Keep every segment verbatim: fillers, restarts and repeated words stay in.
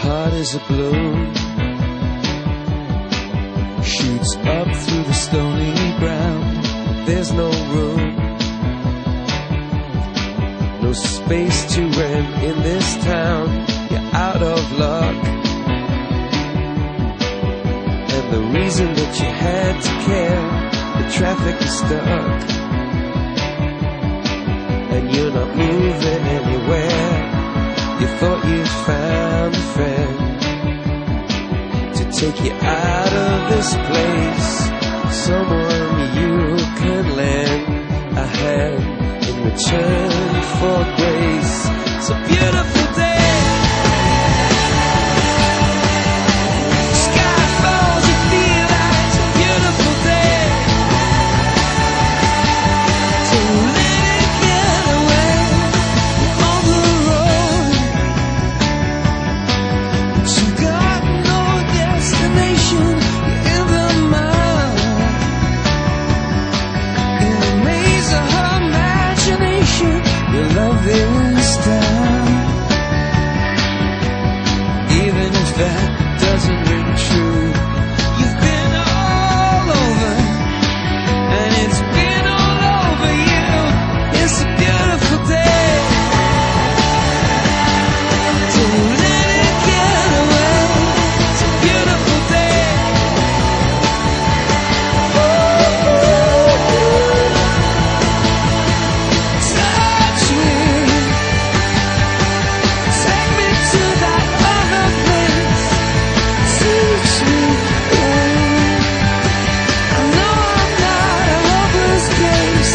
heart is a balloon, shoots up through the stony ground. There's no room, no space to rent in this town. You're out of luck, and the reason that you had to care, the traffic is stuck, and you're not moving anywhere. You thought you found a friend to take you out of this place, someone you could lend a hand in return for grace. It's a beautiful day. Sky falls, you feel like it's a beautiful day. So let it get away on the road. But you got no destination, you're in the mud, in the maze of her imagination. Your love is down, even if that doesn't ring true. You've been all over, and it's been all over you. It's a beautiful day. So let it get away. It's a beautiful day. Oh, touch me, take me to that other place. Teach me, yeah. I know I'm not a hopeless case.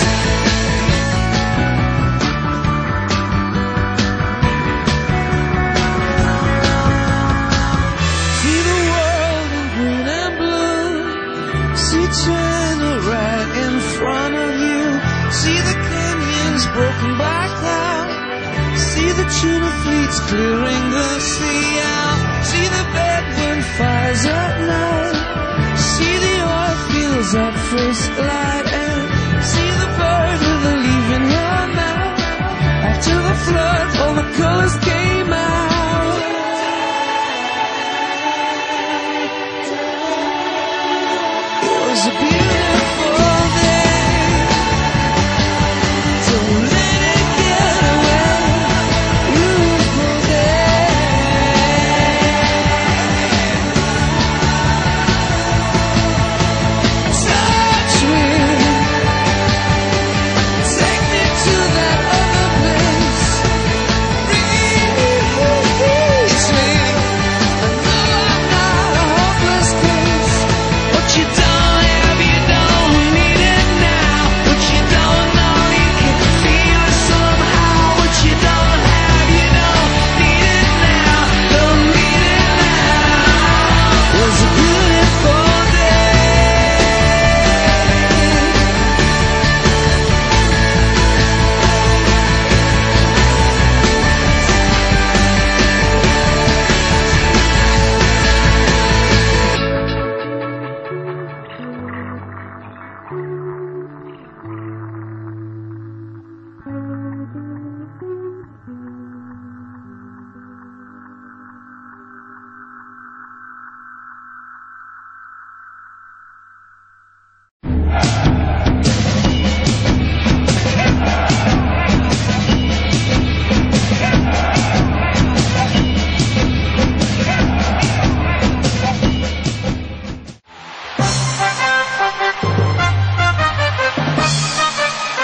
See the world in green and blue. See China right in front of you. See the canyons broken by cloud. See the tuna fleets clearing the sea out. See the bedroom fires at night. See the oil fields at first light. And see the bird with a leaf in her mouth. After the flood, all the colors came out. It was a beautiful day. So let it get away. Beautiful day. Touch me, take me to that other place. Reach me. I know I'm not a hopeless case. What you don't have, you don't need it now. What you don't know, you can feel it somehow. What you don't have, you don't need it now. Don't need it now. It was a beautiful day.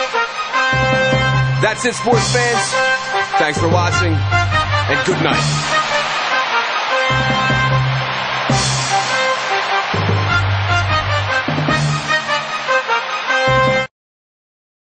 That's it, sports fans. Thanks for watching, and good night.